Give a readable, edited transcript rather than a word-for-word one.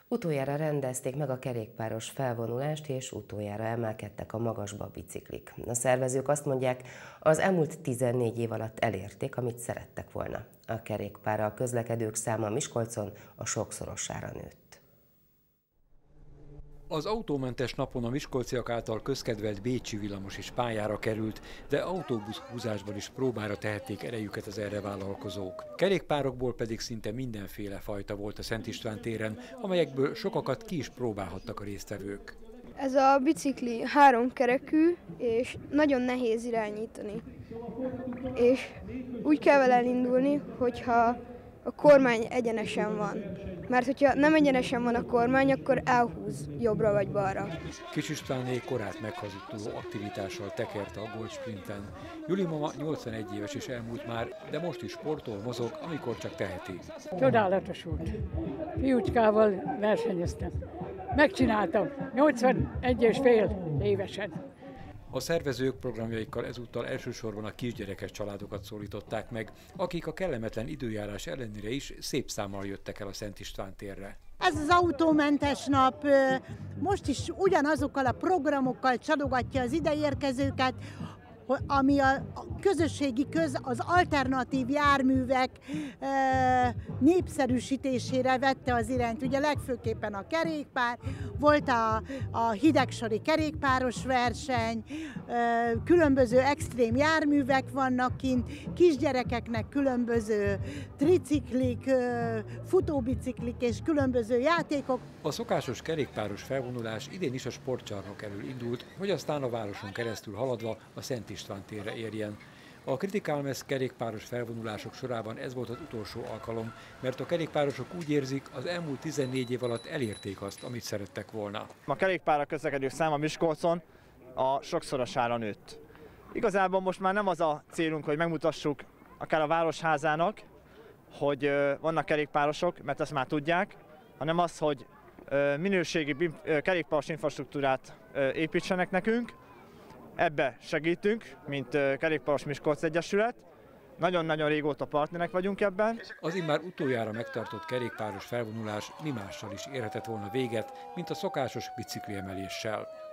Utoljára rendezték meg a kerékpáros felvonulást, és utoljára emelkedtek a magasba a biciklik. A szervezők azt mondják, az elmúlt 14 év alatt elérték, amit szerettek volna. A kerékpárral közlekedők száma Miskolcon a sokszorosára nőtt. Az autómentes napon a miskolciak által közkedvelt bécsi villamos is pályára került, de autóbuszhúzásban is próbára tehették erejüket az erre vállalkozók. Kerékpárokból pedig szinte mindenféle fajta volt a Szent István téren, amelyekből sokakat ki is próbálhattak a résztvevők. Ez a bicikli 3 kerekű, és nagyon nehéz irányítani. És úgy kell vele elindulni, hogyha a kormány egyenesen van. Mert hogyha nem egyenesen van a kormány, akkor elhúz jobbra vagy balra. Kis Istváné korát meghazudtoló aktivitással tekerte a Gold Sprinten. Juli mama 81 éves és elmúlt már, de most is sportol, mozog, amikor csak teheti. Csodálatos volt. Fiúcskával versenyeztem. Megcsináltam 81,5 évesen. A szervezők programjaikkal ezúttal elsősorban a kisgyerekes családokat szólították meg, akik a kellemetlen időjárás ellenére is szép számmal jöttek el a Szent István térre. Ez az autómentes nap most is ugyanazokkal a programokkal csalogatja az ideérkezőket, ami a közösségi az alternatív járművek népszerűsítésére vette az irányt. Ugye legfőképpen a kerékpár, volt a hidegsori kerékpáros verseny, különböző extrém járművek vannak kint, kisgyerekeknek különböző triciklik, futóbiciklik és különböző játékok. A szokásos kerékpáros felvonulás idén is a sportcsarnok elől indult, hogy aztán a városon keresztül haladva a Szent István térre érjen. A Kritikálmez kerékpáros felvonulások sorában ez volt az utolsó alkalom, mert a kerékpárosok úgy érzik, az elmúlt 14 év alatt elérték azt, amit szerettek volna. A kerékpárral közlekedők száma Miskolcon a sokszorosára nőtt. Igazából most már nem az a célunk, hogy megmutassuk akár a Városházának, hogy vannak kerékpárosok, mert ezt már tudják, hanem az, hogy minőségi kerékpáros infrastruktúrát építsenek nekünk. Ebbe segítünk, mint Kerékpáros Miskolc Egyesület. Nagyon-nagyon régóta partnerek vagyunk ebben. Az immár utoljára megtartott kerékpáros felvonulás mi mással is érhetett volna véget, mint a szokásos bicikliemeléssel.